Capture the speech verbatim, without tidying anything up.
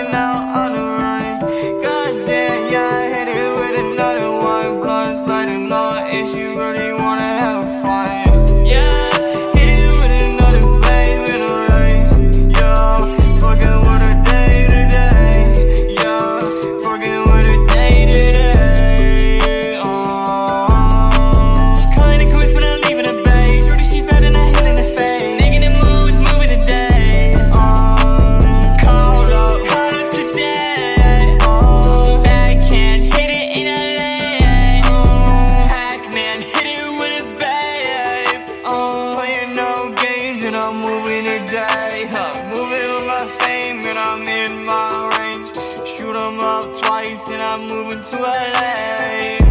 smoking out on the run. Goddamn, yeah, I hit it with another one. Blood sliding low, if she really wanna have fun. Yeah, hit it with another babe in the rain. Yeah, fucking with a day today. Yeah, fucking with a day today. Oh, calling it quits when I'm leaving the base. Shorty, she better not hit in the face. Negative moves, moving today. Oh, called up, called up today. Oh, backhand, hit it in L A. Oh, Pac-Man, hit it with a babe. Oh, playing no games and I'm moving today. Huh, moving with my fame and I'm in my range. Shoot 'em up twice and I'm moving to L A.